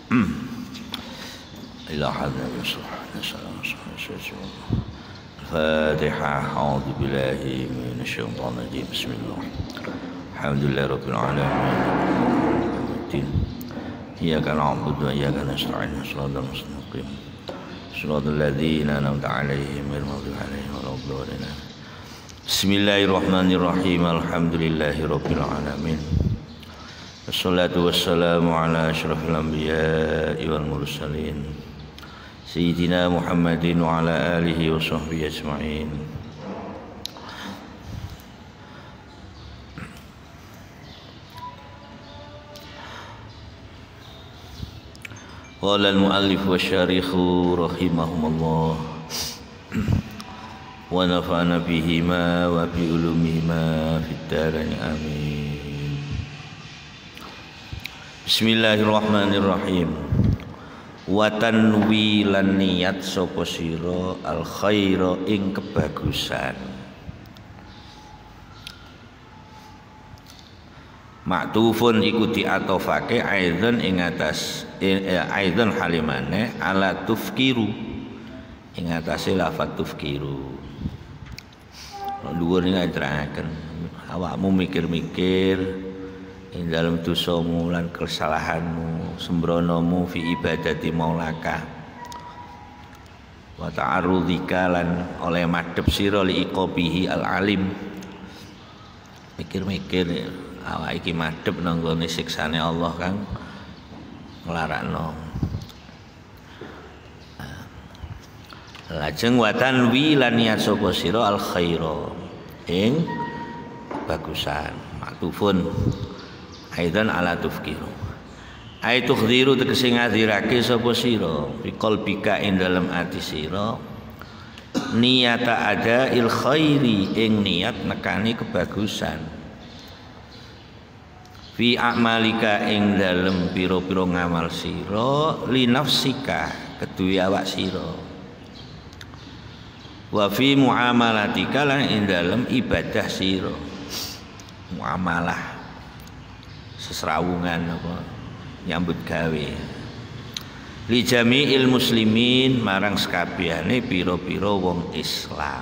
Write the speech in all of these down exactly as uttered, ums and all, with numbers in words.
إلى حضرة الفاتحة. أعوذ بالله من الشيطان الرجيم. بسم الله. الحمد لله رب العالمين. إياك نعبد وإياك نستعين. صراط المستقيم صراط الذين أنعمت عليهم غير المغضوب عليهم ولا الضالين. بسم الله الرحمن الرحيم. الحمد لله رب العالمين. Wassalatu wassalamu ala asyrafil anbiya'i wal mursalin Sayyidina Muhammadin wa ala alihi wa sahbihi ajma'in. Qala al-muallif wa syarikhu rahimahumullah wa nafa'ana bihima wa bi ulumihima fid dharain amin. Bismillahirrahmanirrahim. Wa tanwi lan niat sapa sira al khaira ing kebagusan. Maktufun iku diatofake aidan ing atas eh, aidan halimane ala tufkiru ing atase lafaz tufkiru. Luwur ning ajraken awakmu mikir-mikir ing dalam dosamu lan kesalahanmu sembronomu fi ibadati maulaka wa ta'arrudzika lan oleh madhep sira li iqabihi al alim. Mikir-mikir awak iki madhep nang gone siksane Allah kang nglarakno. Lajeng wa tanwi lan niat sapa sira al khaira ing bagusan. Maktufun aidan ala tufkiru ai tukhdiru tegese ngadirake sapa sira fi qalbika ing dalem ati sira niyata ada il khairi ing niat nekani kebagusan fi a'malika ing dalem pira-pira ngamal sira li nafsika keduwe awak sira wa fi muamalatika lan ing dalem ibadah sira muamalah sesrawungan apa nyambut gawe li jami'il muslimin marang sekabehane pira-pira wong Islam.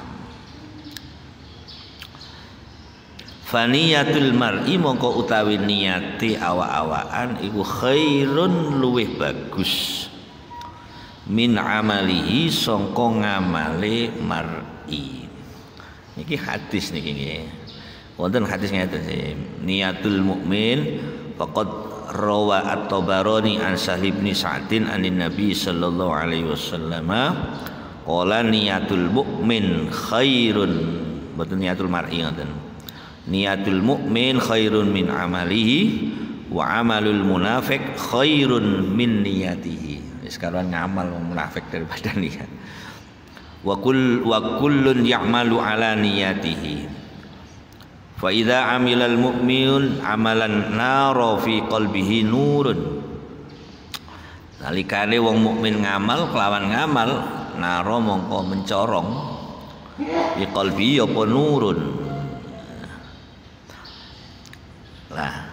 Faniyatul mar'i mongko utawi niyati awak-awakan iku khairun luwih bagus min amalihi sangka ngamale mar'i. Niki hadis niki nggih. Wonten hadis ngeten sih, niatul mukmin faqad rawa at-Tabarani an Sahih bin Sa'din anin Nabi sallallahu alaihi wasallam qala niatul mukmin khairun, boten niatul mar'i ngoten. Niatul mukmin khairun min amalihi wa amalul munafiq khairun min niyatihi. Sekarang ngamal munafik daripada niat. Wa kull wa kullun ya'malu ala niyatihi. Fa idza amilal mu'min amalan nara fi qalbihi nurun. Nalikane wong mukmin ngamal kelawan ngamal nara mongko mencorong fi qalbi apa nurun. Lah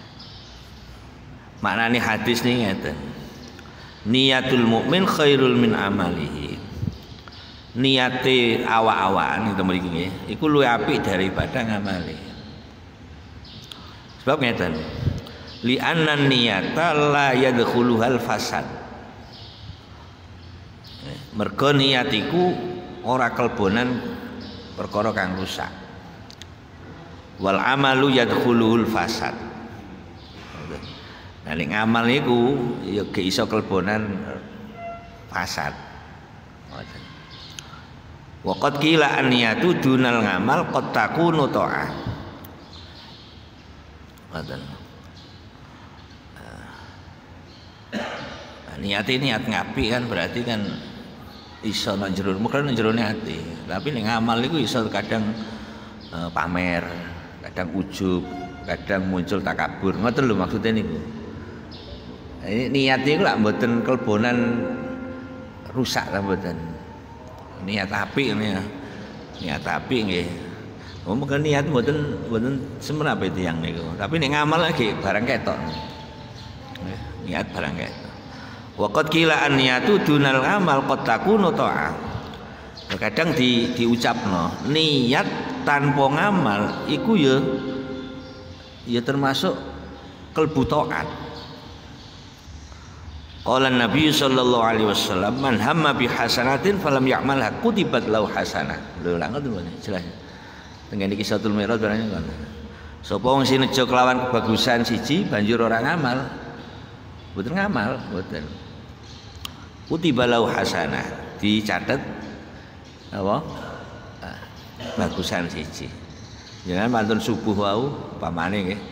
maknane hadis nih ngeten. Niatul mukmin khairul min amalihi. Niate awak-awakan itu mriki nggih iku luwih apik daripada ngamali. Sebab ngeten. Li anna niyata la yadkhuluhal fasad. Mergo niat iku ora kelebonan perkara kang rusak. Wal amalu yadkhuluhul fasad. Nah nek ngamal iku ya ge iso kelebonan fasad. Waqad qila an-niyatu dunal ngamal qad takunu ta'ah. Ngoten. Nah, niat ini niat ngapi kan berarti kan iso nang jero mungkin nang jerone ati. Tapi nek ngamal iku iso kadang uh, pamer, kadang ujub, kadang muncul takabur. Ngoten lho maksudnya niku. Ini niat iku lak mboten kelebonan rusak ta mboten. Niat apik ini ya. Niat apik nggih. Mungkin niat mboten mboten semerap itu yang niku. Tapi nek ngamal lagi barang ketok. Niat barang ketok. Wa qad qila an niyatu dunal amal qad takunu ta'ah. Kadang di diucapno niat tanpa ngamal iku ya ya termasuk kalbu taat. Qala Nabi sallallahu alaihi wasallam man hamma bi hasanatin falam ya'malha kutibat lahu hasanah. Lho lha ngoten jelas. Tengen iki Satul Mi'raj barane kon. Sapa wong sing nejo kelawan kebagusan siji banjur ora ngamal. Mboten ngamal, mboten. Kutibat lahu hasanah, dicatet apa? Bagusan siji. Jangan mantun subuh wau pamane nggih.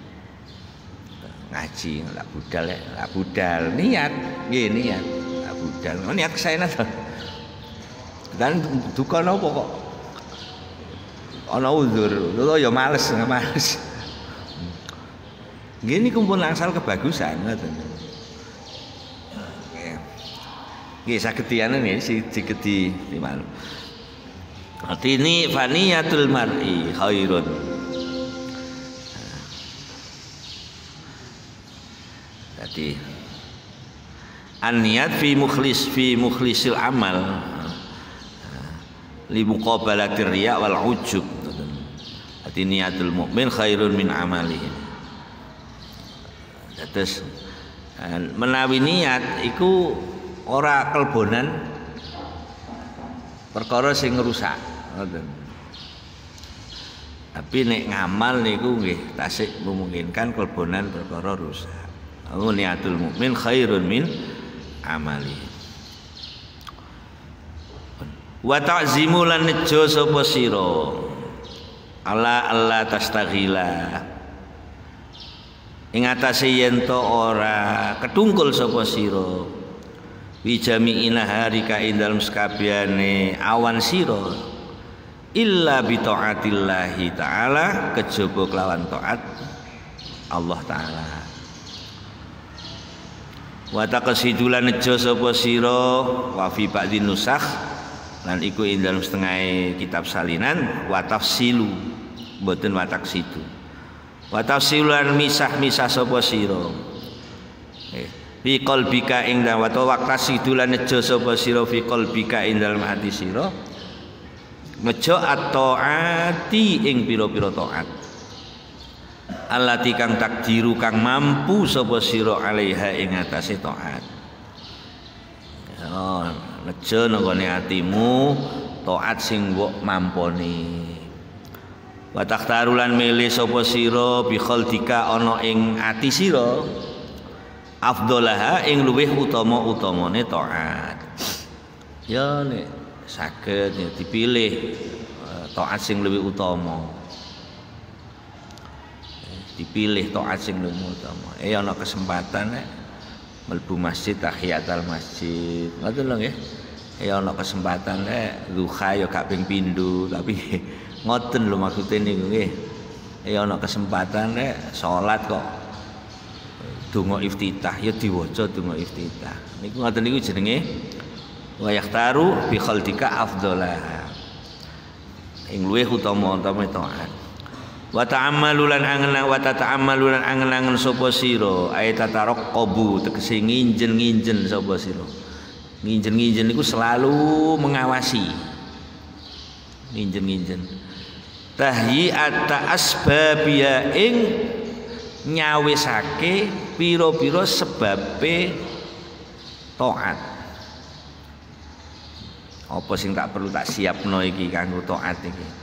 Ngaji lak budal ya, lak budal niat, nggih niat, lak budal. Oh, niat kesaenan to. Dan duka napa kok? Ana uzur, lho ya males, males. Nggih niku pun angsal kebagusan ngoten. Nggih saged diane nggih saged di timal. Artine faniyatul mar'i khairun. Jadi an-niyat fi mukhlis fi mukhlisil amal li muqabalatir riya wal ujub. Jadi niatul mukmin khairun min amalihi. Terus menawi niat iku ora kelbonan perkara sing ngrusak ngoten. Tapi nek ngamal niku nggih tasik memungkinkan kelbonan perkara rusak. Niatul mukmin khairun min amali. Wa ta'zimu lan nejo sapa sira ala alla tastaghila ing atase yen to ora ketungkul sapa sira wi jami'ina harika ing dalem sakabehane awan sira illa bi taatillahi taala kejaba kelawan taat Allah taala. Wa taqsidulan nejo sapa sira wa fi ba'dhi nusakh lan iku ing dalem setengah kitab salinan wa tafsilu mboten wa taqsidu wa tafsilan misah-misah sapa sira fi qalbika ing dalem wa taqsidulan nejo sapa sira fi qalbika ing dalem ati sira nejo at-taati ing pira-pira taat allati kang takdiru kang mampu sapa sira alaiha ing atase taat. Oh, nejo nggone atimu taat sing mbok mamponi. Wa takhtarulan milih sapa sira bi khaldika ana ing ati sira afdolaha ing luweh utama-utamane taat. Ya nek saged ya dipilih taat sing luwih utama. Dipilih taat sing luwih utama. Eh ana kesempatan nek mlebu masjid tahiyatul masjid. Ngoten lho nggih. Eh ana kesempatan nek duha ya gak ping pindho tapi ngoten lho maksude niku nggih. Eh ana kesempatan nek salat kok donga iftitah ya diwaca donga iftitah. Niku ngoten niku jenenge wa yakhtaru bi khaldika afdhalah. Ing luwih utama-utama taat. Wa ta'ammalulan angen wa ta'ammalulan angen-angen sapa sira ay tataraqabu tegese nginjen-nginjen sapa sira. Nginjen-nginjen niku selalu mengawasi. Nginjen-nginjen. Tahyi'at asbabiya ing nyawisake pira-pira sebabe taat. Apa sing tak perlu tak siapno iki kanggo taat iki.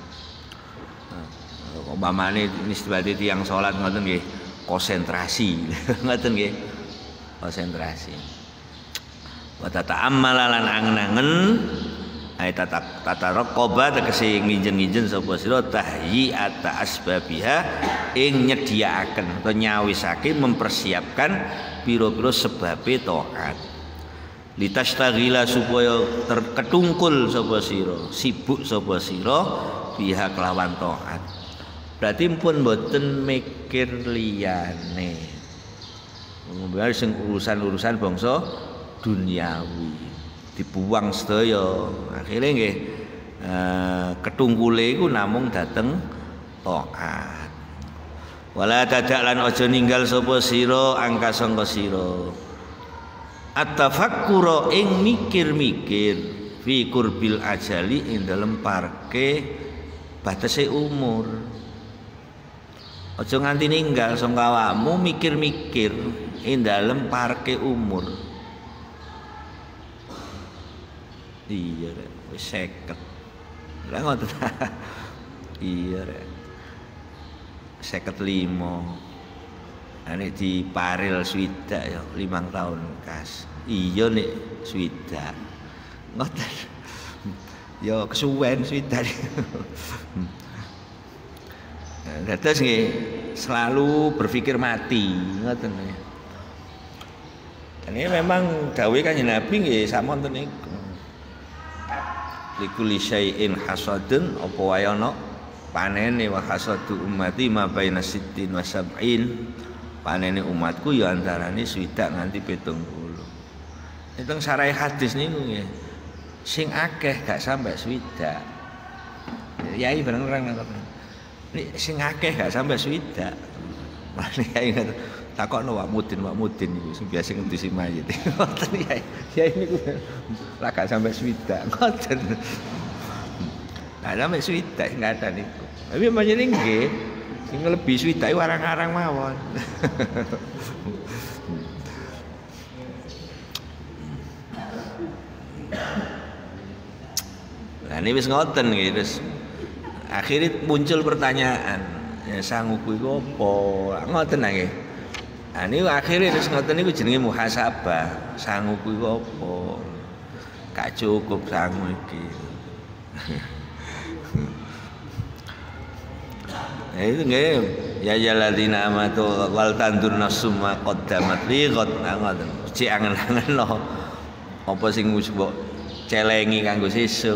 Umpamane nisbate tiyang salat ngoten nggih konsentrasi ngoten nggih konsentrasi wa tata'ammalalan angen-angen ay tata tataraqaba tegese nginjen-nginjen sapa sira tahyi'at asbabiha ing nyediakaken atau nyawisake mempersiapkan pira-pira sebabe taat litastaghila supaya terketungkul sapa sira sibuk sapa sira biha kelawan taat. Berarti pun mboten mikir liyane. Ngombe sing urusan-urusan bangsa duniawi. Dibuang sedaya. Akhire nggih eh, ketungkule iku namung dateng taat. Wala dadak lan aja ninggal sapa sira angka sangka sira. at-tafakkura ing mikir-mikir fi qurbil ajali ing dalem parke batese umur. Aja nganti ninggal sangka awakmu mikir-mikir ing dalem parke umur. Iya rek, wis seket. Lah ngoten. Iya rek. seket lima. Nek di paril swidak ya limang tahun kas. Iya nek swidak. Ngoten. Ya kesuwen swidak. Dados nggih selalu berpikir mati, ngoten ya. Ini memang dawuh Kanjeng Nabi nggih samonten niku. Likulli syai'in hasadun apa wae ana panene wa hasadu ummati ma baina sittin wa sab'in. Panene umatku ya antarane swidak nganti pitung puluh. Itu sarai hadis niku nggih. Sing akeh gak sampai swidak. Yai bareng-bareng ngoten. Nek sing akeh gak sampai swidak. Mane yai takokno Wak Mudin, Wak Mudin niku sing biasa ngendusi mayit. Ngoten yai. Yai niku lah gak sampai swidak. Ngoten. Lah sampai swidak enggak ada niku. Tapi menjadi nggih sing lebih swidak warang-arang mawon. Nah ini wis ngoten nggih terus akhirnya muncul pertanyaan, ya sanguku iku apa? Ngoten nggih. Nah ini akhirnya terus ngoten niku jenenge muhasabah. Sanguku iku apa? Gak cukup sangu iki. Nah itu nggih ya yaladina amatu wal tandur nafsum ma qaddamat liqad ngoten. Cek angen-angen no. Apa sing wis mbok celengi kanggo sesuk.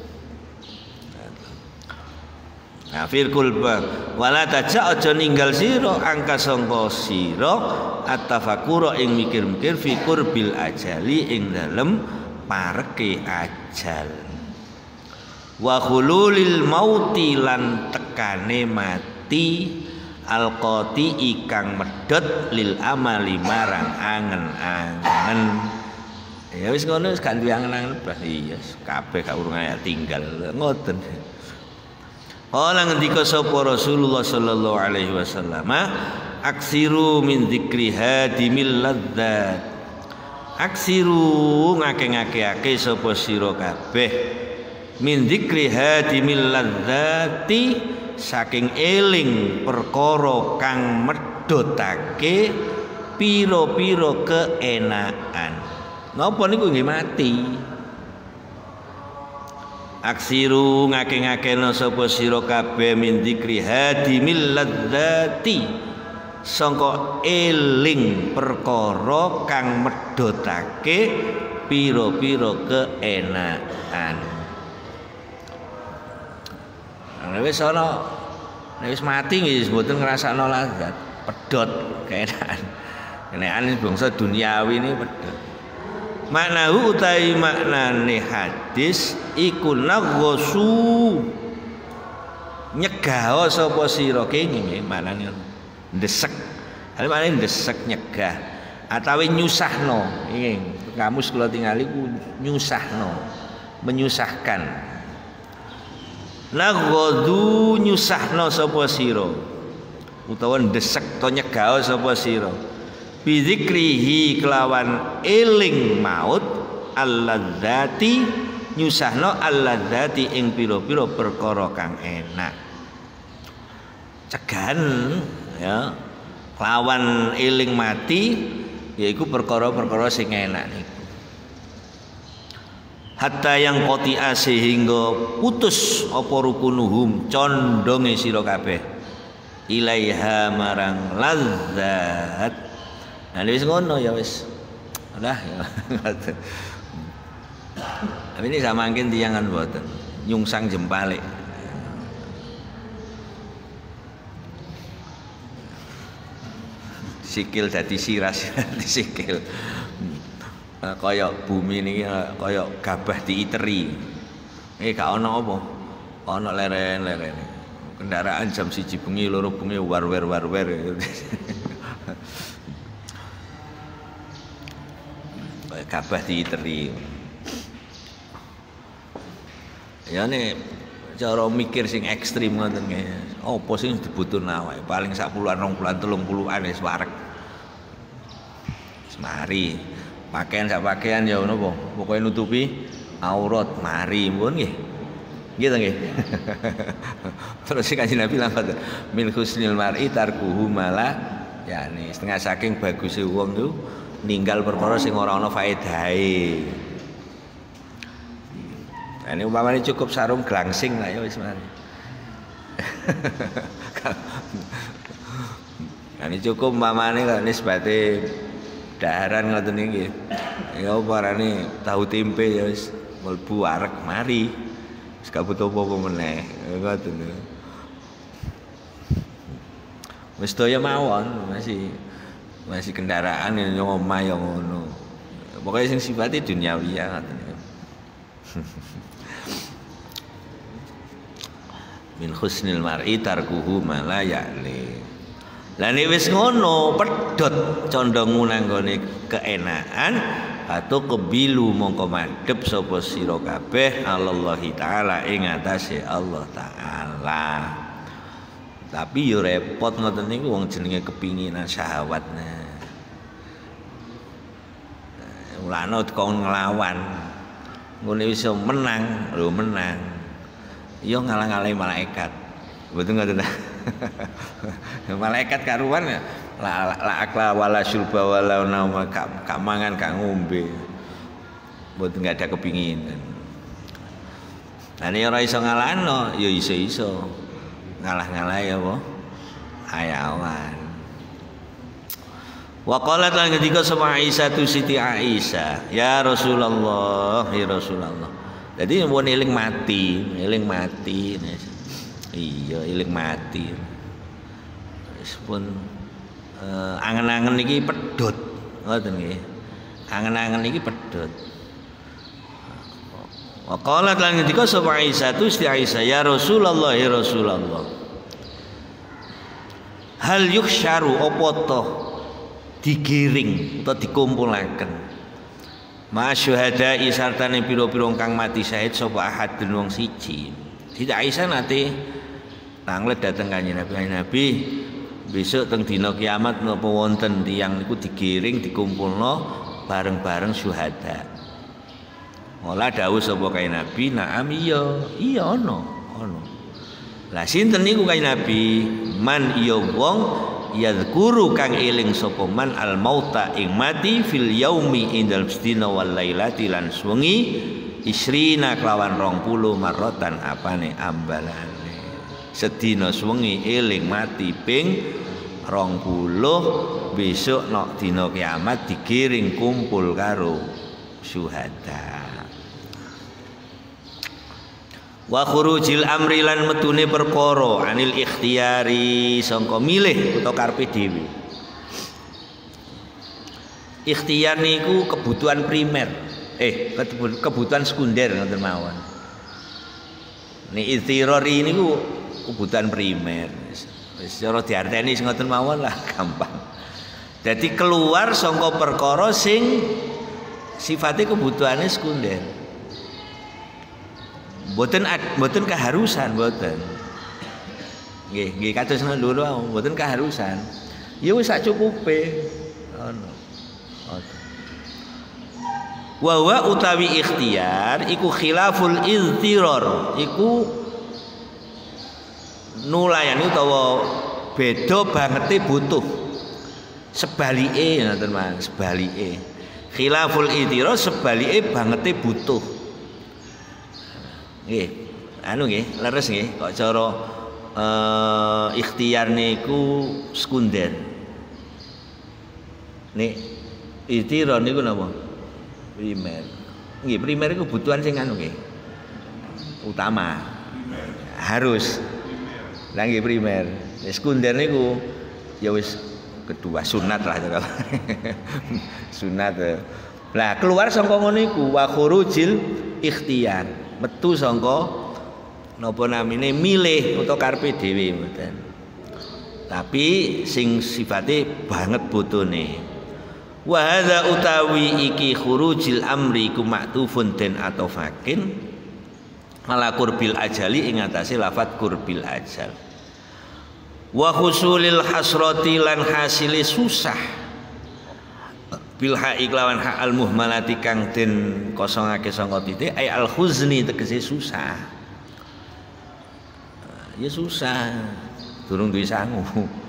Nah firqul ba wala tajak aja ninggal sira angka sangka sira at-tafakkura ing mikir-mikir fi qurbil ajali ing dalem pareke ajal wa khululil mauti lan tekane mati alqati ikang medhot lil amali marang angen-angen. Ya wis ngono wis gak duwe angen-angen blas iya kabeh gak urung ayak tinggal ngoten. Kala ngendika sapa Rasulullah sallallahu alaihi wasallam, aksiru min dzikri hadimil ladzat. Aksiru ngake-ngakeake sapa sira kabeh min dzikri hadimil ladzati saking eling perkara kang medhotake pira-pira keenakan. Napa niku nggih mati? Aksiru ngake-ngakena sapa sira kabeh min dzikri hadimil ladzati sangka eling perkara kang medhotake pira-pira keenakan. Nek wis ana nek wis mati nggih mboten ngrasakno ladzat, pedhot keenakan. Keenakan bangsa duniawi ini pedhot. Maknahu utai maknane hadis iku naghasu nyegah sapa sira kene nggih maknane ndesek. Hal maknane ndesek nyegah atawi nyusahno. Nggih, kamus kula tingali ku nyusahno, menyusahkan. Naghadu nyusahno sapa sira utawa ndesek to nyegah sapa sira. Bidzikrihi kelawan eling maut alladzati nyusahno alladzati ing pira-pira perkara kang enak. Cegan ya kelawan eling mati yaiku perkara-perkara sing enak niku. Hatta yang qati'a sehingga putus apa rukunuhum condonge sira kabeh ilaiha marang ladzat. Nah wis ngono ya wis. Udah ya. Tapi ini sama mungkin tiangan mboten nyungsang jempale. Sikil dadi siras di sikil. Kaya bumi niki kaya gabah diiteri. Eh gak ana apa? Ana leren-leren. Kendaraan jam siji bengi loro bengi war-wer war-wer. kabeh diiteri. Ya nek cara mikir sing ekstrim ngoten nggih. Apa sing dibutuhno awake? Paling sak puluhan, rong puluhan, telung puluhan wis wareg. Mari pakaian sak pakaian ya napa pokoke nutupi aurat mari pun nggih nggih ta nggih. Terus si Kanjeng Nabi langsung min husnil mar'i tarkuhu mala yakni setengah saking baguse wong tuh ninggal perkara sing ora ana faedahe. Ini umpamane cukup sarung glangsing lah ya wis mari. Ini cukup umpamane kok nisbate daharan ngoten iki. Ya parane tahu tempe ya wis mlebu arek mari. Wis kabut apa-apa meneh. Ngoten. Wis daya mawon masih masih kendaraan yang omah ya ngono. Pokoke sing sifate duniawi ya ngoten. Min husnil mar'i tarkuhu ma la ya'li. Lah nek wis ngono pedhot condong ngunanggone keenaan atau kebilu mongko madhep sapa sira kabeh Allah taala ing atase Allah taala. Tapi yo repot ngoten niku wong jenenge kepinginan syahwatne. Mulane kok nglawan. Ngene wis menang, lho menang. Yo ngalang-alangi malaikat. Betul ngoten. Malaikat karuan ya la, la akla wala syurba wala nauma gak mangan gak ngombe. Mboten gak ada kepinginan. Lah nek ora iso ngalahno ya iso-iso. Ngalah-ngalah ya apa? Hayawan. Wa qalat lan ketika sama Aisyah tu Siti Aisyah, ya Rasulullah, ya Rasulullah. Jadi mun eling mati, eling mati. Iya, eling mati. Wis pun uh, angen-angen iki pedhot, ngoten nggih. Angen-angen iki pedhot. Wa qalat lan ketika sapa Aisyah tu Siti Aisyah, ya Rasulullah, ya Rasulullah. Hal yuksyaru apa to digiring atau dikumpulaken ma syuhada'i sartane pira-pira kang mati syahid sapa ahadun wong siji. Tidak Aisyah nate tanglet dateng Kanjeng Nabi, Nabi besok teng dina kiamat napa wonten tiyang niku digiring dikumpulno bareng-bareng syuhada. Mula dawuh sapa Kanjeng Nabi, "Na'am iya, iya ana, ana." Lah sinten niku Kanjeng Nabi? Man iya wong yadhkuru kang eling sapa man al mauta ing mati fil yaumi indal sedina wal lailati lan suwengi isrina kelawan rong puluh marotan apane ambalane. Sedina suwengi eling mati ping rong puluh besok nok dina kiamat digiring kumpul karo syuhada. Wa khurujil amri lan metune perkara anil ikhtiyari sangka milih utawa karepe dhewe. Ikhtiyar niku kebutuhan primer, eh kebutuhan sekunder ngoten mawon. Nek ikhtirari niku kebutuhan primer. Wis cara diarteni sing ngoten mawon lah gampang. Jadi keluar sangka perkara sing sifatnya kebutuhannya sekunder. Mboten mboten keharusan mboten. Nggih, nggih kados loro mboten keharusan. Ya wis sak cukupe. Ngono. Wa wa utawi ikhtiyar iku khilaful iztirar, iku nulayani utawa beda bangete butuh. Sebalike ngoten Mas, sebalike. Khilaful iztirar sebalike bangete butuh. Nggih, anu nggih, leres nggih, kok cara uh, ikhtiyar niku sekunder. Nek ikhtiar niku napa? Primer. Nggih, primer iku kebutuhan sing anu nggih. Utama. Harus. Lah nggih primer. Nek sekunder niku ya wis kedua sunat lah cara. Sunat. Lah keluar saka ngono iku wa khurujil ikhtiyar. Metu sangka napa namine milih utawa karepe dhewe mboten. Tapi sing sifate banget botone. Wa hadza utawi iki khurujil amri ku maktufun den atofakin ala qurbil ajali ing atase lafat qurbil ajal. Wa husulil hasrati lan hasile susah bil ha'i lawan ha al muhmalati kang den kosongake sanga titik ay al huzni tegese susah. Ya susah durung duwe sangu.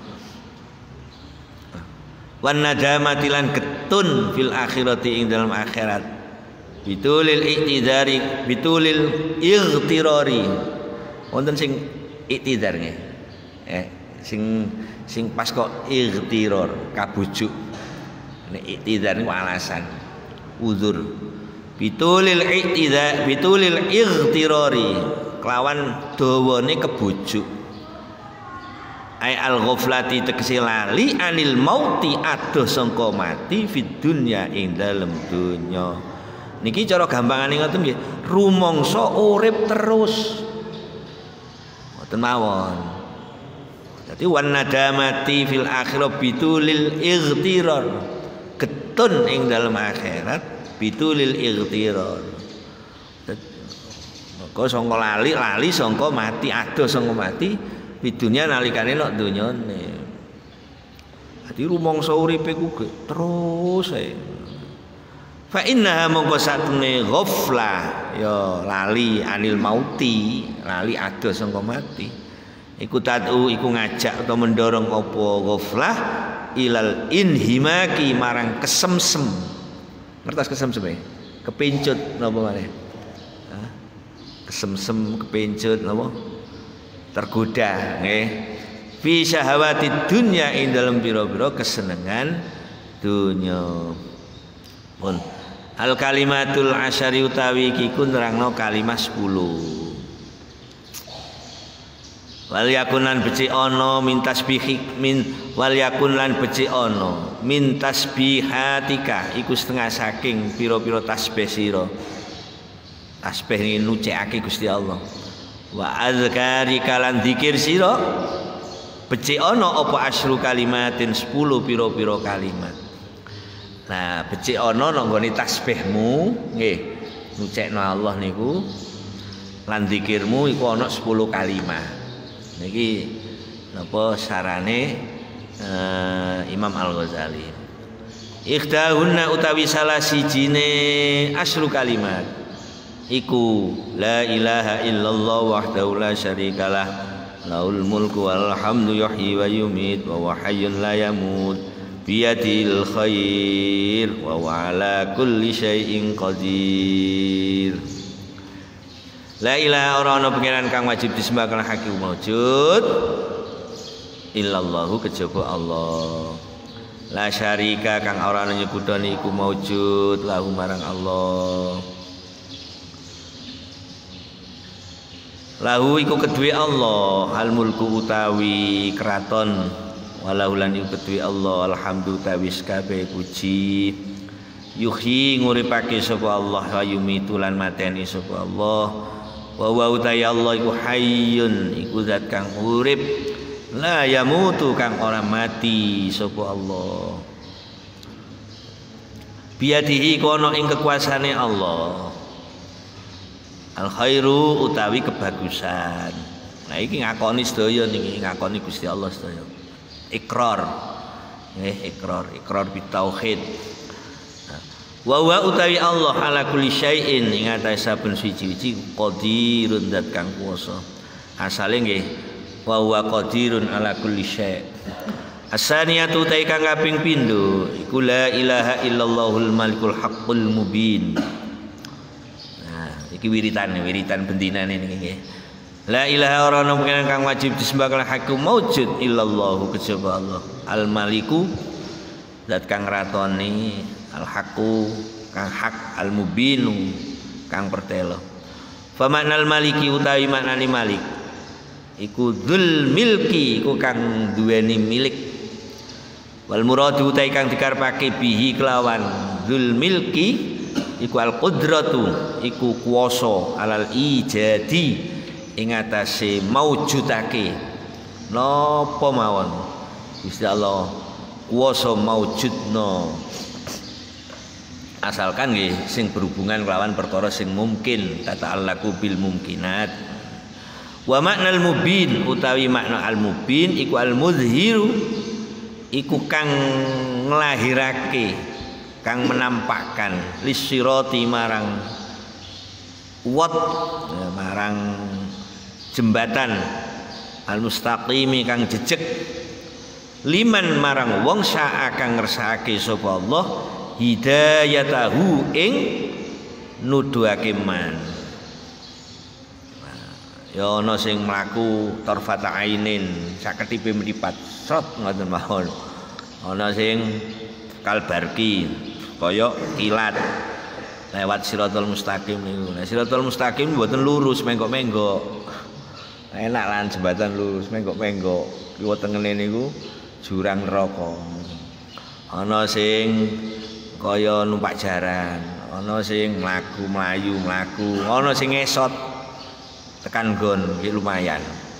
Wan nadamati lan getun fil akhirati ing dalam akhirat bitulil iktidari bitulil ightirari wonten sing iktidar nggih eh sing sing pas kok ightirar kabujuk nek iktidar niku alasan uzur bitulil iktidar bitulil ightirari kelawan dawane kebujuk ay al ghaflati tegese lali anil mauti adoh sangka mati fid dunya ing dalem donya niki cara gampangane ngoten nggih rumangsa urip terus ngoten mawon dadi wan nadamati fil akhirah bitulil ightirar getun ing dalem akhirat bitulil ightirar maka sangka lali lali sangka mati adoh sangka mati di dunia nalikane nok donyane. Dadi rumangsa uripe ku terus ae. Fa innaha mongko satune ghaflah ya lali anil mauti, lali adoh sangka mati. Iku tadu iku ngajak atau mendorong apa ghaflah ilal inhimaki marang kesemsem. Ngertos kesemsem e? Kepencut napa maneh? Hah? Kesemsem, kepencut napa? Tergoda nggih fi syahawati dunya ing dalem pira-pira kesenengan dunya. Pun al kalimatul asyari utawi iki ku nerangno kalimat sepuluh. Wal yakun lan becik ana min tasbihik min wal yakun lan becik ana min tasbihatika iku setengah saking pira-pira tasbih sira. Tasbih iki nucekake Gusti Allah. Wa azkari kalan dzikir sira becik ana apa asyru kalimatin sepuluh pira-pira kalimat. Nah, becik ana nang nggone tasbihmu nggih nucekno Allah niku lan dzikirmu iku ana sepuluh kalimat. Niki napa sarane uh, Imam Al-Ghazali. Ikhdahunna utawi salah sijine asyru kalimat iku la ilaha illallah wahdahu la syarikalah laul mulku wal hamdu yuhyi wa yumit wa huwa hayyun la yamut biyadil khair wa huwa ala kulli syai'in qadir. La ilaha ora ana pangeran kang wajib disembah kang hak wujud illallahu kejaba Allah. La syarika kang ora ana nyebutane iku maujud lahu marang Allah. Lahu iku kedue Allah al mulku utawi keraton walau lan iku kedue Allah alhamdu utawi kabeh puji yuhyi nguripake sapa Allah wa yumitu lan mateni sapa Allah wa wa utawi Allah iku hayyun iku zat kang urip la yamutu kang ora mati sapa Allah biadihi kono ing kekuasaane Allah al khairu utawi kebagusan. Nah iki ngakoni sedaya niki ngakoni Gusti Allah sedaya. Ikrar. Nggih ikrar, ikrar bitauhid. Wa wa utawi Allah ala kulli syai'in ing atase saben siji-siji qadirun zat kang kuwasa. Asale nggih wa wa qadirun ala kulli syai'. Asaniyatu ta kang kaping pindho iku la ilaha illallahul malikul haqqul mubin. Iki wiritan wiritan bendinane niki nggih. La ilaha ora ana pangeran kang wajib disembah kang hak maujud illallah kejaba Allah. Al maliku zat kang ratoni, al haqu kang hak, al mubinu kang pertelo. Fa maknal maliki utawi maknane malik iku dzul milki iku kang duweni milik. Wal muradu utawi kang dikarepake bihi kelawan dzul milki iku al qudratu iku kuwasa alal ijadi ing atase maujudake napa mawon Gusti Allah kuwasa maujudna asalkan nggih sing berhubungan kelawan perkara sing mungkin tata'allaqu bil mumkinat. Wa maknal mubin utawi makna al mubin iku al muzhiru iku kang nglahirake kang menampakkan lisirati marang wat ya, marang jembatan al mustaqimi kang jejeg liman marang wong syaa kang ngersakake sapa Allah hidayatahu ing nuduhake man. Ya ana sing mlaku tarfata ainin saketipe mripat srot ngoten mawon. Ana sing kalbarki kaya kilat lewat siratal mustaqim niku. Nah siratal mustaqim mboten lurus menggok-menggok. Enak lan jembatan lurus menggok-menggok. Kiwa tengene niku jurang neraka. Ana sing kaya numpak jaran, ana sing mlaku mlayu mlaku, ana sing ngesot tekan nggon iki lumayan.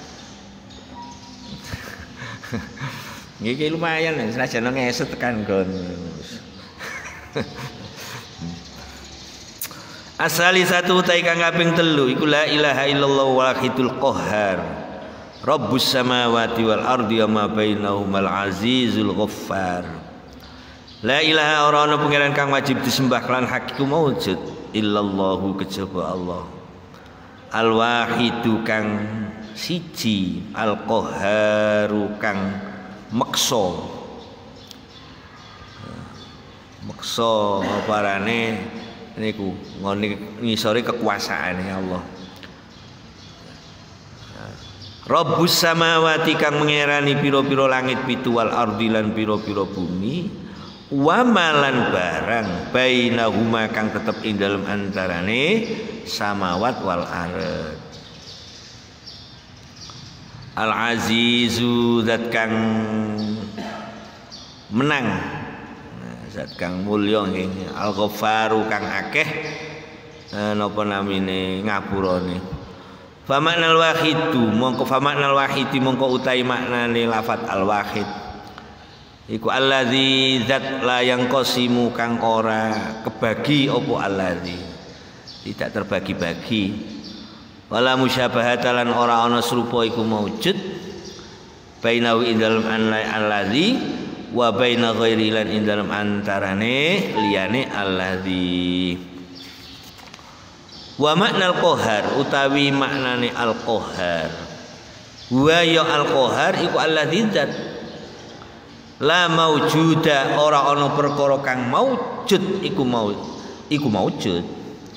Iki lumayan senajan ngesot tekan nggon. Asali satu utai kang kaping telu iku la ilaha illallah wahidul qahhar. Rabbus samawati wal ardi wa ma bainahumal azizul ghaffar. La ilaha ora ana pangeran kang wajib disembah lan hak iku maujud illallahu kejaba Allah. Al wahidu kang siji, al qahharu kang meksa. Meksa aparane niku ngene ngisore kekuasaane Allah. Rabbus samawati kang mengerani pira-pira langit pitu wal ardi lan pira-pira bumi. Wa malan barang bainahuma kang tetep ing dalem antarane samawat wal ard. Al azizu zat kang menang, zat kang mulya nggih. Al ghafaru kang akeh napa namine ngapurane. Fa maknal wahidu mongko fa maknal wahidi mongko utahi maknane lafat al wahid iku allazi zat la yang qasimu kang ora kebagi opo allazi tidak terbagi-bagi wala musyabahata lan ora ana serupa iku maujud bainahu indalem allazi wa baina ghairi lan indalem antarane liyane allazi. Wa maknal qahar utawi maknane al qahar wa ya al qahar iku allazi zat la maujuda ora ana perkara kang maujud iku mau iku maujud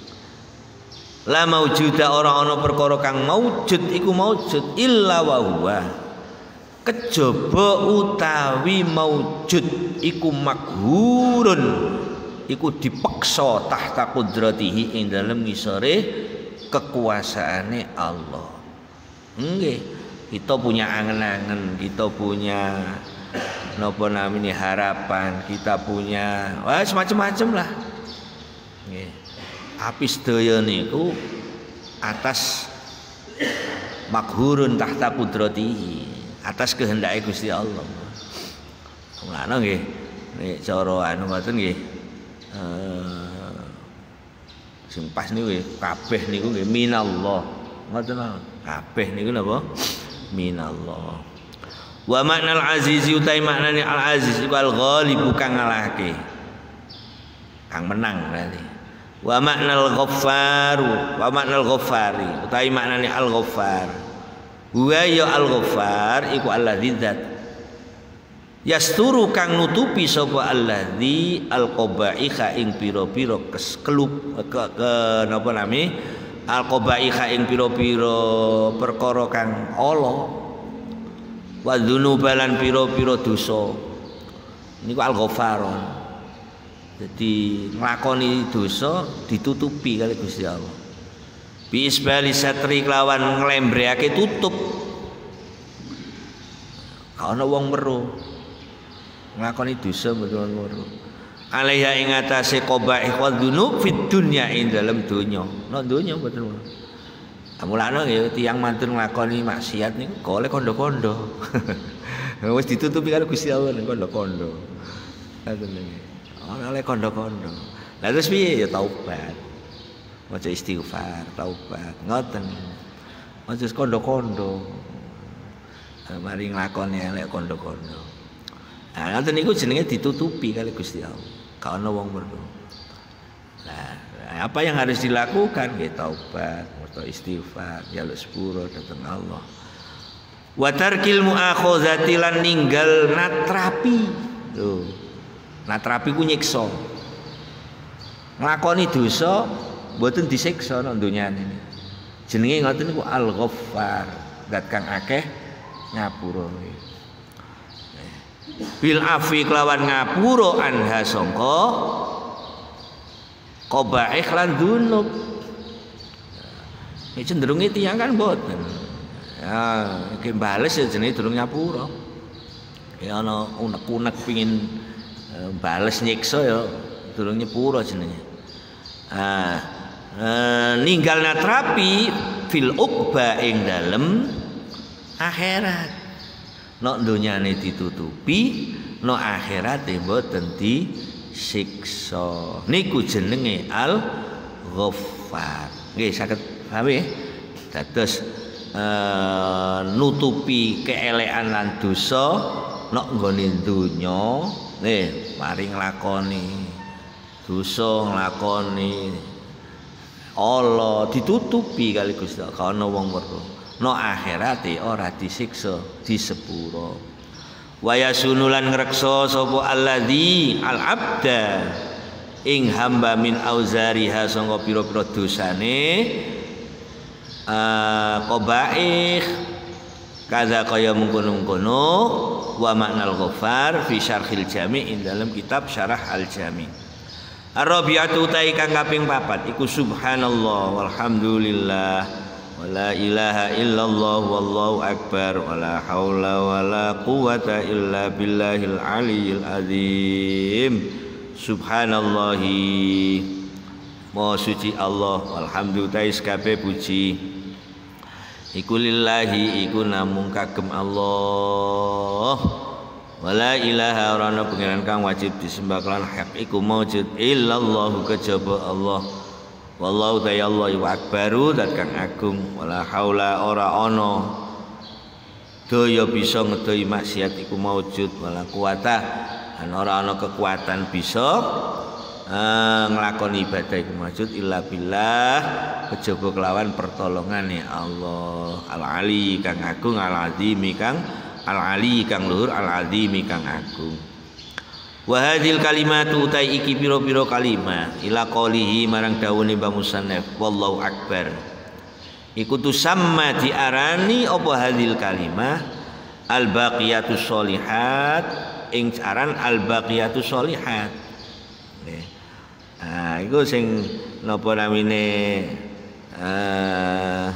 la maujuda ora ana perkara kang maujud iku maujud illa wa huwa kejaba utawi maujud iku maghurun iku dipeksa tahta qudratihi ing dalem ngisore kekuasaane Allah. Nggih, kita punya angen-angen, kita punya napa namanya harapan, kita punya wah semacam-macam lah. Nggih. Api sedaya niku atas maghurun tahta qudratihi, atas kehendake Gusti Allah. Mulane nggih, nek cara anu ngoten nggih Uh, sing pas niku kabeh niku nggih minallah ngoten kabeh niku napa minallah. Wa maknal aziz utai maknane al aziz iku al ghalib kang ngalahke kang menang berarti. Wa maknal ghaffar wa maknal ghaffari utai maknane al ghaffar wa ya al ghaffar iku allazi zat yasturu kang nutupi sapa allazi alqabaiha ing pira-pira kelup ke, ke napa nami alqabaiha ing pira-pira perkara kang ala wa dzunubalan pira-pira dosa niku al-ghaffar. Jadi nglakoni dosa ditutupi kali Gusti Allah bi isbali satri kelawan nglembreake tutup ana wong weruh nglakoni dosa mboten ngono. Alaiha ing atase qabaih wa dzunub fid dunya ing dalem donya. Nek donya mboten ngono. Amulane ya tiyang mantun nglakoni maksiat niku golek kondo-kondo. Wis ditutupi karo Gusti Allah ning kondo-kondo. Ngoten nggih. Ana oleh kondo-kondo. Lah terus piye ya taubat. Maca istighfar, taubat, ngoten. Maca kondo-kondo. Mari nglakoni elek kondo-kondo. Nah, ngoten niku jenenge ditutupi kali Gusti Allah. Ka ana wong mergo. Nah, apa yang harus dilakukan? Ya taubat, maca istighfar, njaluk sepuro dhateng Allah. Wa tarkil muakhazati lan ninggal natrapi. Lho. Natrapi ku nyiksa. Nglakoni dosa mboten disiksa nang donyane. Jenenge ngoten niku Al-Ghaffar, zat kang akeh ngapura. Bil afi kelawan ngapura anha sangka qabaih lan dzunub. Iki cenderunge tiyang kan mboten. Ya, iki bales ya jenenge durung nyapura. Ya ana unek-unek pengin bales nyiksa ya durung nyepura jenenge. Ah, eh, ninggal natrapi fil uqba ing dalem akhirat. Nok donyane ditutupi, nok akhirate mboten disiksa. Niku jenenge Al-Ghaffar. Nggih saged paham nggih? Dados eh, nutupi keelekan lan dosa nok nggone donya, nggih, mari nglakoni dosa nglakoni Allah ditutupi kali Gusti Allah kana wong weruh. No akhirate ora disiksa, disepuro. Wa yasunulan ngreksa sapa alladzi al-abda ing hamba min auzariha sangka pira-pira dosane uh, qabaih kaza kaya mengkono-mengkono wa maknal Ghaffar fi syarhil jami' ing dalam kitab syarah al-jami'. Ar-rabi'atu ta kang kaping papat iku subhanallah walhamdulillah wala ilaha illallah wallahu akbar wala haula wala quwata illa billahil aliyil azim. Subhanallahi maha suci Allah, walhamdulillah kabeh puji iku lillahi iku namung kagem Allah. Wala ilaha orana pengiran kang wajib disembah kelan hak iku maujud illallah kejaba Allah. Wallahu ta'ala Allahu akbaru dat kang agung. Wala haula ora ana daya bisa ngedoi maksiat iku maujud wala kuwata lan ora ana kekuatan bisa eh, nglakoni ibadah iku maujud illa billah kejaba kelawan pertolongane Allah al-ali kang agung al-azimi kang al-ali kang luhur al-azimi kang agung. Wa hadhil kalimatu utai iki pira-pira kalimat ila qalihi marang dawuhne Mbah Musannaf wallahu akbar. Iku tusamma diarani apa hadhil kalimah al-baqiyatus sholihat ing aran al-baqiyatus sholihat. Nah, iku sing napa namine eh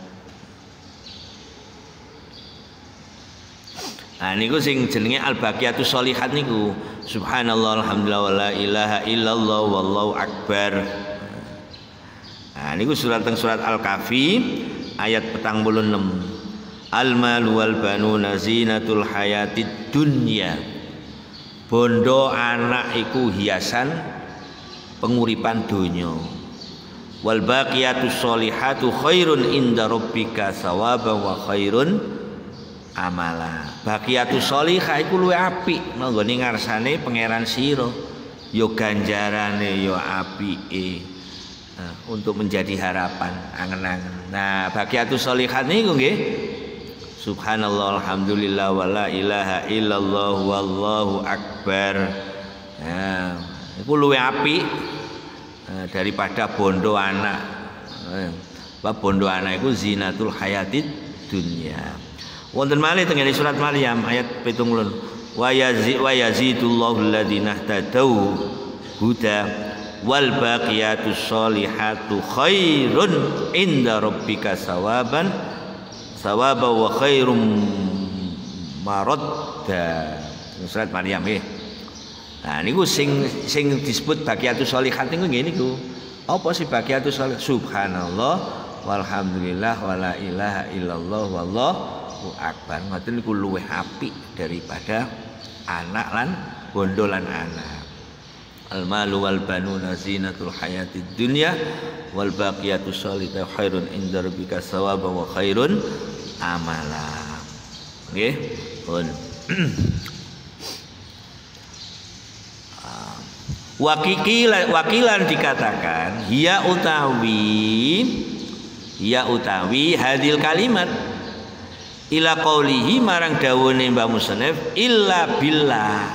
Nah niku sing jenenge al-baqiyatus sholihat niku subhanallah alhamdulillah wala ilaha illallah wallahu akbar. Nah niku surat teng surat Al-Kahfi ayat petang puluh enam. Al-mal wal banuna zinatul hayatid dunya. Bondo anak iku hiasan penguripan donya. Wal baqiyatus sholihatu khairun inda rabbika sawaban wa khairun amala. Baqiyatus sholihah iku luwih apik nggone ngarsane pangeran sira. Ya ganjarane ya apike. Nah, untuk menjadi harapan angen-angen. Nah, baqiyatus sholihah niku nggih subhanallah alhamdulillah wala ilaha illallah wallahu akbar. Nah, iku luwih apik nah, daripada bondo anak. Nah, bondo anak iku zinatul hayatid dunya. Wonten malih tengene surat Maryam ayat pitung puluh. Wa yazi wa yazidullahu alladziina ihtadau huda wal baqiyatus sholihatu khairun inda rabbika sawaban sawaba wa khairum maradda. Surat Maryam nggih. Nah niku sing sing disebut baqiyatus sholihat niku nggih niku. Apa sih baqiyatus sholihat? Subhanallah walhamdulillah wala ilaha illallah wallahu akbar. Ngoten niku luwih apik daripada anak lan bondo lan anak. Al malu wal banuna zinatul hayatid dunya wal baqiyatus sholihatu khairun inda rabbika thawaban wa khairun amala. Nggih, pun. Wakikilan, wakilan dikatakan ya utawi ya utawi hadil kalimat ila qaulihi marang dawuhne Mbah Musannif illa billah.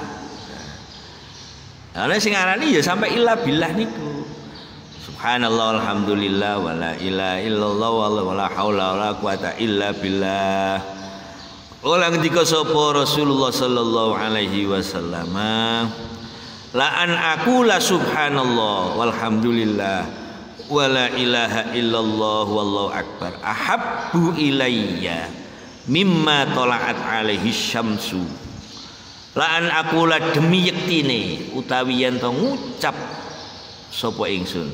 Ana sing arani ya sampai illa billah niku. Subhanallah alhamdulillah wala ilaha illallah wala haula wala quwata illa billah. Ola ngendika sapa Rasulullah sallallahu alaihi wasallam, la an aku la subhanallah walhamdulillah wala ilaha illallah wallahu akbar ahabbu ilayya mimma tola'at alaihi syamsu. Laan aku la demi yektine utawi yen to ngucap sapa ingsun.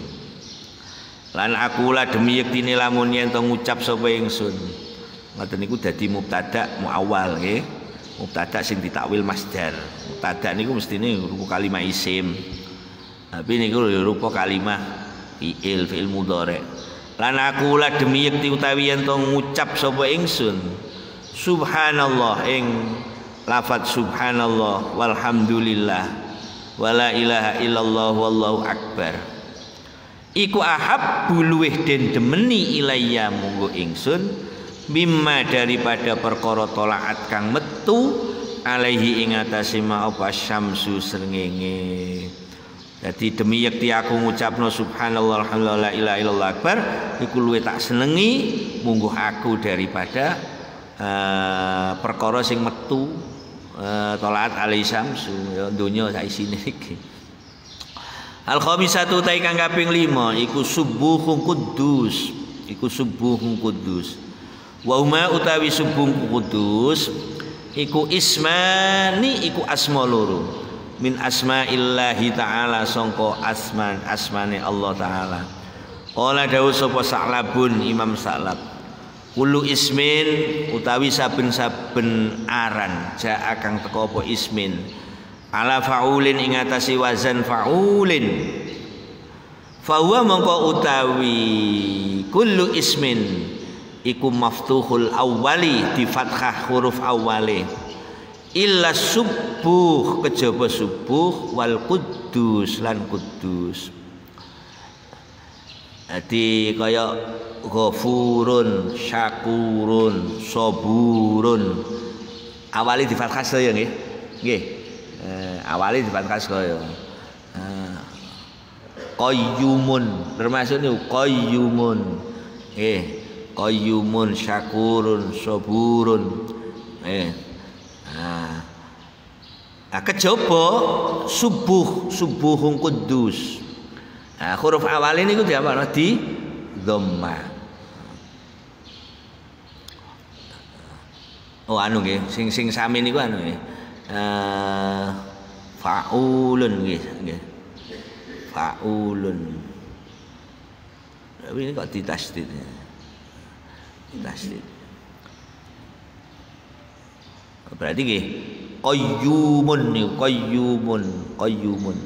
Lan aku la demi yektine lamun yen to ngucap sapa ingsun. Ngoten niku dadi mubtada muawwal nggih. Mubtada sing ditakwil masdar. Mubtada niku mestine rupa kalimah isim. Tapi niku rupa kalimah fi'il fi'il mudhari'. Lan aku la demi yekti utawi yen to ngucap sapa ingsun subhanallah ing lafadz subhanallah walhamdulillah wala ilaha illallah wallahu akbar iku ahabbu luweh den demeni ilayya munggo ingsun mimma daripada perkara tolaat kang metu alaihi ing atase ma apa syamsu srengenge. Jadi demi yakti aku ngucapno subhanallah alhamdulillah la ilaha illallah akbar iku luwih tak senengi mungguh aku daripada uh, perkara sing metu uh, tolaat alaihi syamsu ya donya sak isine iki. Al khamisatu ta kang kaping lima iku subuhun quddus iku subuhun quddus. Wa huma utawi subuh kudus iku ismani iku asma loro min asmaillahi ta'ala sangka asman asmane Allah taala. Ola dawuh sapa Sa'labun Imam Sa'lab kullu ismin utawi saben-saben aran jaa kang teka apa ismin ala faulin ing atase wazan faulin fa huwa mongko utawi kullu ismin iku maftuhul awwali di fathah huruf awwali illa subuh kejaba subuh wal kudus lan kudus. Jadi kaya ghafurun syakurun saburun awali di fathah saya nggih nggih eh, awali di fathah saya eh, qayyumun termasuk niku qayyumun nggih qayyumun syakurun saburun eh nah, nah kejaba subuh subuhun kudus. Nah huruf awal ini ku diapakno di dhamma. Oh anu nggih sing sing sami niku anu nggih eh faulun nggih nggih faulun tapi ini kok ditasdid tasdid. Berarti nggih qayyumun niku qayyumun qayyumun.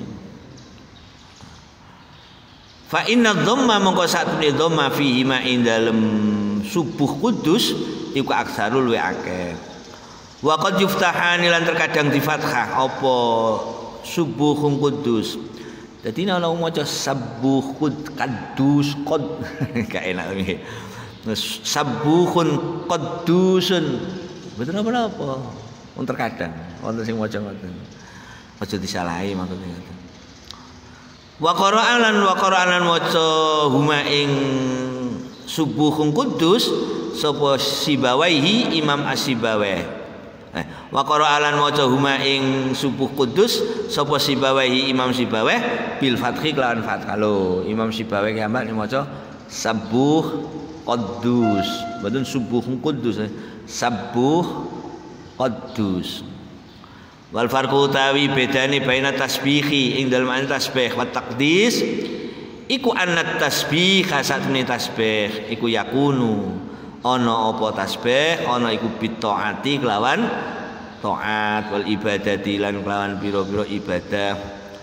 Fa inna dhamma mongko satune dhamma fihi ma ing dalem subuh kudus iku aksarul wa akeh. Wa qad yuftahani lan terkadang di fathah apa subuhun kudus. Dadi nek ana maca sabuh kudus qad gak enak nggih. Sabuhun qudusun betul apa-apa wong terkadang wonten sing maca ngoten aja disalahi maksudnya ngoten wa qara'an lan wa qara'an maca huma ing subuhun qudus sapa Sibawaihi Imam As-Sibawai eh, wa qara'an maca huma ing subuh qudus sapa Sibawaihi Imam Sibawai bil fathi lawan fathah lho Imam Sibawai ki ambak maca sabuh Qudus, betul subuh Qudus, sabuh Qudus. Wal farqu tawi bedane baina tasbihi ing dalem an tasbih wa taqdis iku anna tasbih satune tasbih iku yakunu ana apa tasbih ana iku bitaati kelawan taat wal ibadati lan kelawan pira-pira ibadah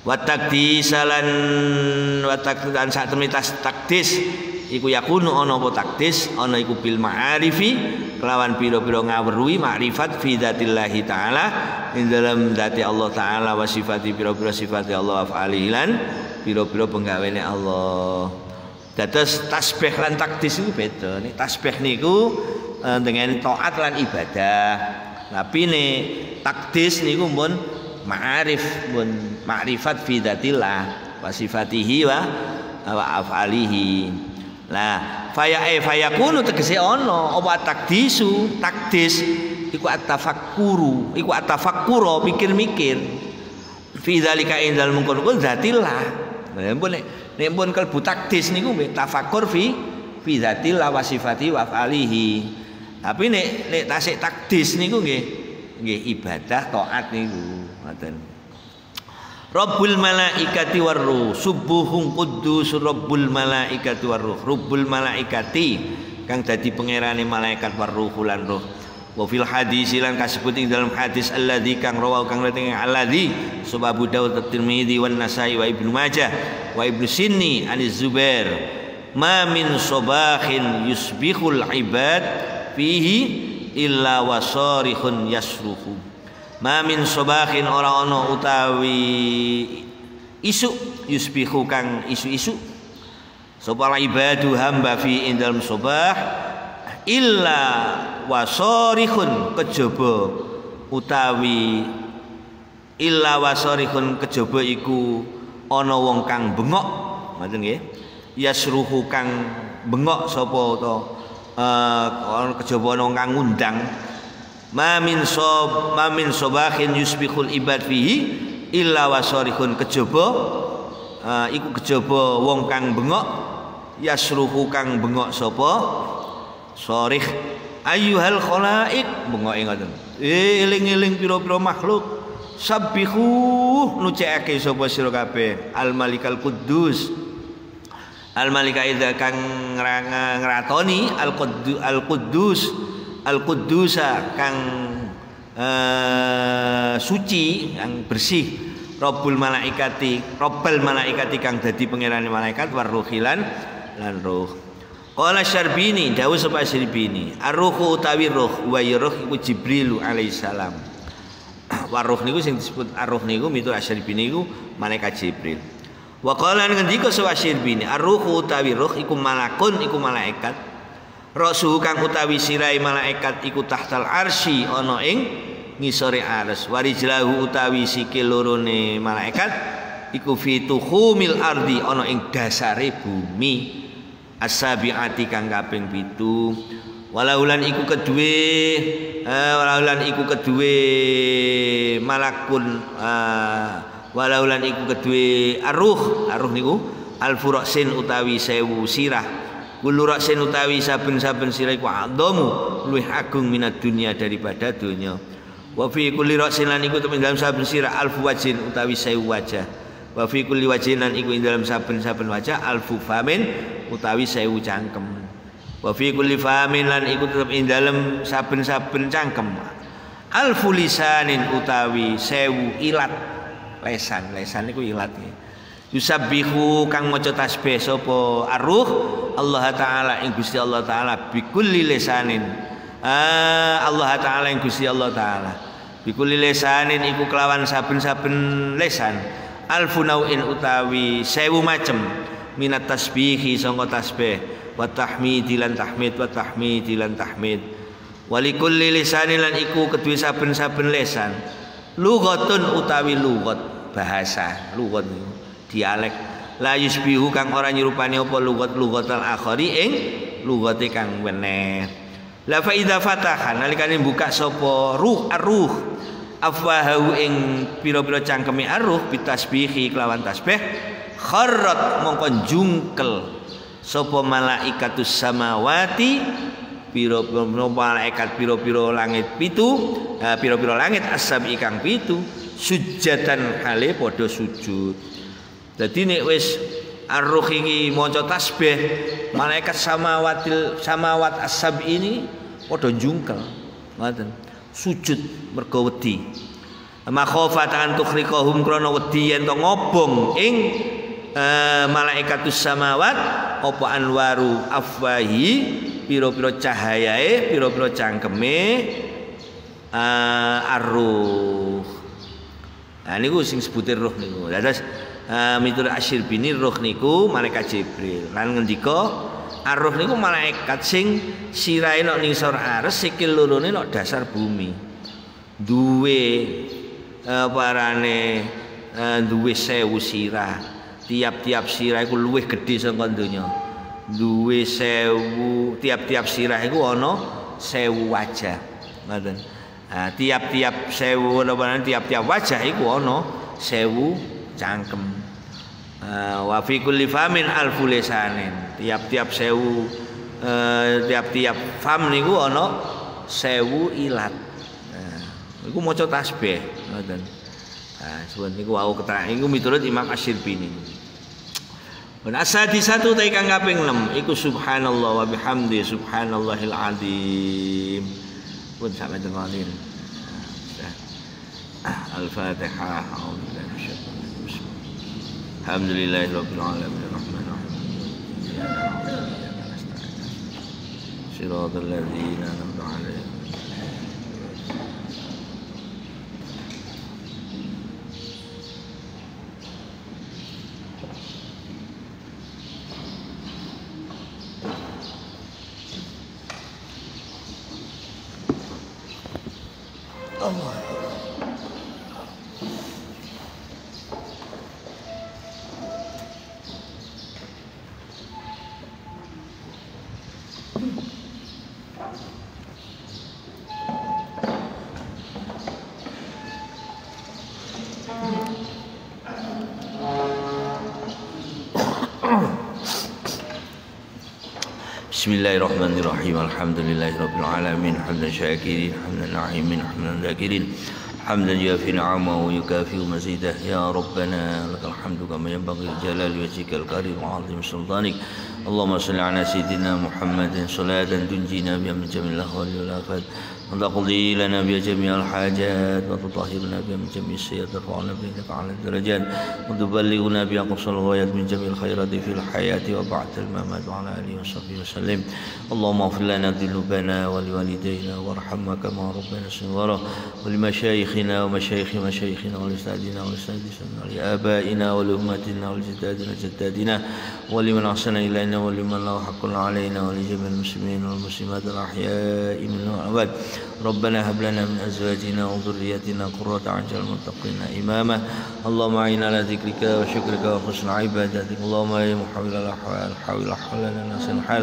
Wa takdisalan wa takdisan sak temene takdis iku yakunu ana apa takdis ana iku bil ma'arifi kelawan pira-pira ngawruhi makrifat fi dzatillahi taala ing dalam dzati Allah taala wa sifati pira-pira sifati Allah af'ali lan pira-pira penggaweane Allah. Dados tasbih lan takdis iku beda. Nek tasbih niku eh, dengan taat lan ibadah. Tapi nek takdis niku pun ma'arif pun ma'rifat fi dzatillah wa sifatihi wa wa af'alihi. Lah faya e fayakunu tegese ana apa takdisu takdis iku at-tafakkuru iku at-tafakkura mikir-mikir fi dzalika indal mungkon dzatillah. Nah pun nek nek pun kalbu takdis niku tafakkur fi fi dzatillah wa sifatihi wa af'alihi. Tapi nek nek tasik takdis niku nggih nggih ibadah taat niku ngoten. Rabbul malaikati warruh subuhun quddus rabbul malaikati warruh rabbul malaikati kang dadi pangerane malaikat warruh lan ruh. Wa fil hadis lan kasebut ing dalam hadis alladzi kang rawa kang ing alladzi sub Abu Daud at-Tirmidzi wan Nasai wa Ibnu Majah wa Ibnu Sinni aniz Zubair ma min sabahin yusbihul ibad fihi illa wasarihun yasruhu. Ma min sabahin ora ana utawi isu yusbihu kang isu-isu sapa ibadu hamba fi ing dalam sabah illa wasarihun kejaba utawi illa wasarihun kejaba iku ana wong kang bengok ngoten nggih yasruhu kang bengok sapa to ana uh, kejaba ana kang ngundang. Ma min sob ma min sobahin yusbihul ibad fihi illa wasarihun kejaba uh, iku kejaba wong kang bengok yasruhu kang bengok sapa sarih ayyuhal khalaik bengoke ngoten eh eling-eling pira-pira makhluk sabbihu nucekake sapa sira kabeh al malikal quddus al malika idza kang ngratoni al quddus al quddus Al-Quddusa kang uh, suci, kang bersih, Rabbul malaikati, Rabbul malaikati kang dadi pangerane malaikat warruhilan lan ruh. Qala Syarbini, dawuh sapa Syarbini, ar-ruhu utawi ruh, wa ruh iku Jibril alaihissalam. Waruh niku sing disebut ar-ruh niku miturut Syarbini niku malaikat Jibril. Wa qala ngendika sapa Syarbini, ar-ruhu utawi ruh iku malakun iku malaikat. Rasul kang utawi sirai malaikat iku tahtal arsy ana ing ngisore arsy warijlahu utawi sikil lorone malaikat iku fi tuhumil ardi ana ing dasare bumi as-sabiati kang kaping pitu walaulan iku kedue eh, walaulan iku kedue malakun eh, walaulan iku kedue aruh aruh niku al-furasin utawi sewu sirah kulo raksin utawi saben-saben sirah iku adamu luwih agung minat dunia daripada dunia. Wa fi kulli raksin lan iku temen dalam saben sirah alfu wajhin utawi sewu wajah. Wa fi kulli wajhin lan iku dalam saben-saben wajah alfu famin utawi sewu cangkem. Wa fi kulli famin lan iku tetep ing dalam saben-saben cangkem alfu lisanin utawi sewu ilat lesan lesan niku ilat nggih. Yusabbihu kang maca tasbih sapa ar-ruh Allah taala ing Gusti Allah taala bikulli lisanin ah, Allah taala ing Gusti Allah taala bikulli lisanin iku kelawan saben-saben lesan alfu nauin utawi sewu macem minat tasbihi sangka tasbih wa tahmidi lan tahmid wa tahmidi lan tahmid walikulli lisanin lan iku kedue saben-saben lesan lughatun utawi lughat bahasa lughat dialek la yusbihu kang ora nyerupani apa lugat-lugatal akhari ing lugate kang weneh. La fa idza fataha nalikane buka sapa ruh ar-ruh afwahu ing pira-pira cangkeme ar-ruh bitasbihi kelawan tasbih kharrat mongko jungkel sapa malaikatus samawati pira-pira malaikat pira-pira langit pitu pira-pira langit as-sab'i kang pitu sujatan hale padha sujud. Jadi nek wis ar-ruh iki maca tasbih malaikat samawatil samawat as-sab ini padha njungkel ngoten sujud mergo wedi makhofatan tukhriqahum krana wedi yen to ngobong ing Uh, malaikatus samawat apa anwaru afwahi piro-piro cahayae piro-piro cangkeme uh, arruh. Nah niku sing sebutir ruh niku. Dados uh, miturut Asy-Syirbini ruh niku malaikat Jibril. Lan ngendika arruh niku malaikat sing sirahe nek ning sor ares sikil lorone nek dasar bumi. Duwe uh, parane uh, duwe sewu sirah. Tiap-tiap sirah iku luwih gedhe saka donya. Duwe sewu, tiap-tiap sirah iku ana sewu wajah. Ngoten. Nah, tiap-tiap sewu napa tiap-tiap wajah iku ana sewu cangkem. Uh, wa fi kulli famin alfu lisanin. Tiap-tiap sewu uh, tiap-tiap fam niku ana sewu ilat. Nah, iku maca tasbih, ngoten. Nah, suwun niku wau keterangan iku miturut Imam Asy-Syirbini. Wan asadi satu ta kang kaping enam iku subhanallah wa bihamdi subhanallahil azim. Pun sampe dengarin. Al-Fatihah. Alhamdulillahirabbil alamin arrahmanir rahim. Shiratal ladzina an'amta 'alaihim. Allah. Bismillahirrahmanirrahim. Alhamdulillahirabbil alamin. Hamdan syakirin, hamdan na'imin, hamdan dzakirin. Hamdan yafi ni'amahu wa yukafi mazidah. Ya Rabbana lakal hamdu kama yanbaghi li jalali wajhikal karim wa 'azimi sultanik. Allahumma shalli ala sayyidina Muhammadin salatan tunjina biha min jamil ahwali wal afat. وتقضي لنا بها جميع الحاجات وتطهرنا بها من جميع السيئات وترفعنا بها أعلى الدرجات وتبلغنا بها أقصى الغايات من جميع الخيرات في الحياة وبعد الممات وعلى آله وصحبه وسلم. اللهم اغفر لنا ذنوبنا ولوالدينا وارحمنا كما ربنا صغارا ولمشايخنا ومشايخ مشايخنا ولأستاذنا ولأساتذتنا ولآبائنا ولأمهاتنا ولجدادنا وجدادنا ولمن أحسن إلينا ولمن له حق علينا ولجميع المسلمين والمسلمات الأحياء منهم والأموات. ربنا هب لنا من أزواجنا وذرياتنا قرة أعين للمتقين إماما. اللهم أعنا على ذكرك وشكرك وحسن عبادتك. اللهم يا محول الأحوال حول حول لنا سنحال.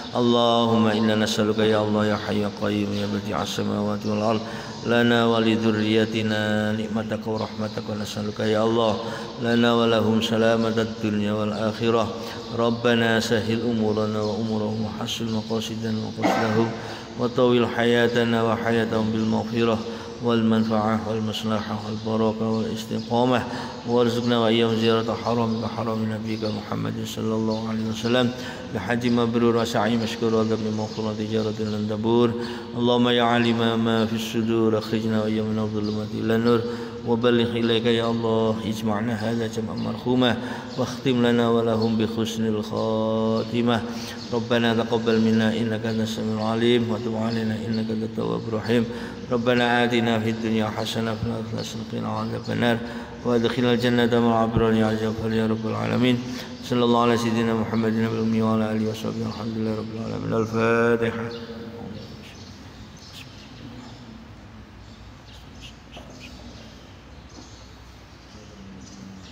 اللهم إنا نسألك يا الله يا حي يا قيوم يا بديع السماوات والأرض لنا ولذريتنا نعمتك ورحمتك ونسألك يا الله لنا ولهم سلامة الدنيا والآخرة. ربنا سهل أمورنا وأمورهم وحسن مقاصدنا وقصدهم وطول حياتنا وحياتهم بالمغفرة والمنفعة والمصلحة والبركة والاستقامة وارزقنا وإياهم زيارة حرمك حرم نبيك محمد صلى الله عليه وسلم بحج مبرور وسعي مشكور وذنب مغفور تجارة لن تبور. اللهم يا عالم ما في الصدور أخرجنا وإياهم من الظلمات إلى النور وبلغ إليك يا الله اجمعنا هذا جمعا مرحوما واختم لنا ولهم بحسن الخاتمة. ربنا تقبل منا إنك أنت السميع العليم وتب علينا إنك أنت التواب الرحيم. ربنا آتنا في الدنيا حسنة وفي الآخرة حسنة وقنا عذاب النار وادخلنا الجنة مع الأبرار يا جبار يا رب العالمين. صلى الله على سيدنا محمد النبي الأمي وعلى آله وصحبه الحمد لله رب العالمين. الفاتحة.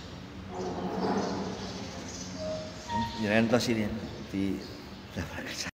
Rentos ini di